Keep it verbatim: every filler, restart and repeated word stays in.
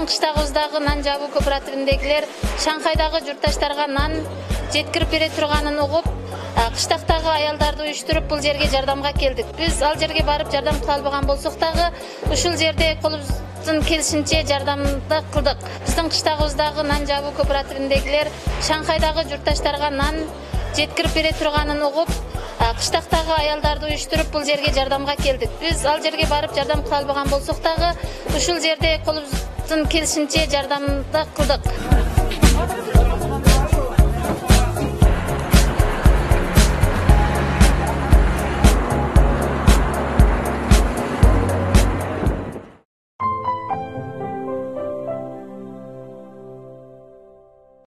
Биздин кыштагыбыздагы нан жабуу кооперативиндегилер Шанхайдагы журтташтарга нан жеткирип бере турганын угуп, кыштактагы аялдарды уюштуруп бул жерге жардамга келдик. Биз ал жерге барып жардам кыла албаган болсок дагы, ушул жерде колубуздун келишинче жардамды кылдык. Биздин кыштагыбыздагы нан жабуу кооперативиндегилер Шанхайдагы журтташтарга нан жеткирип бере турганын угуп, кыштактагы аялдарды уюштуруп бул жерге жардамга келдик. Биз ал жерге барып жардам кыла албаган болсок дагы, ушул жерде колубуздун келишинче жардамды кылдык.